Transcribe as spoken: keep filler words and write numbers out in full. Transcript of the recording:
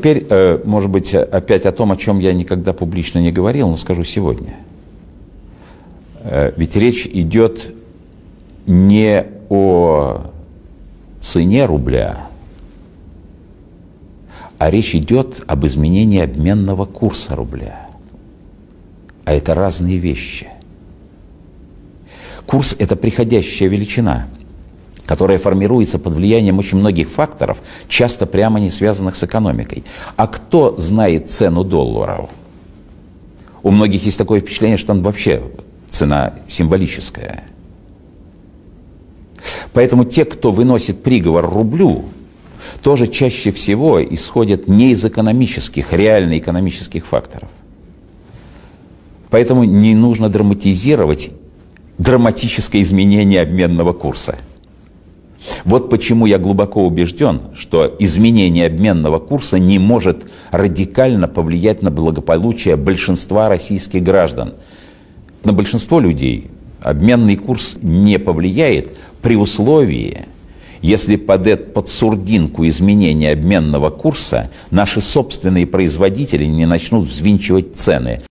Теперь, может быть, опять о том, о чем я никогда публично не говорил, но скажу сегодня. Ведь речь идет не о цене рубля, а речь идет об изменении обменного курса рубля. А это разные вещи. Курс – это приходящая величина, которая формируется под влиянием очень многих факторов, часто прямо не связанных с экономикой. А кто знает цену долларов? У многих есть такое впечатление, что там вообще цена символическая. Поэтому те, кто выносит приговор рублю, тоже чаще всего исходят не из экономических, реально экономических факторов. Поэтому не нужно драматизировать драматическое изменение обменного курса. Вот почему я глубоко убежден, что изменение обменного курса не может радикально повлиять на благополучие большинства российских граждан. На большинство людей обменный курс не повлияет при условии, если под, это, под сурдинку изменения обменного курса наши собственные производители не начнут взвинчивать цены.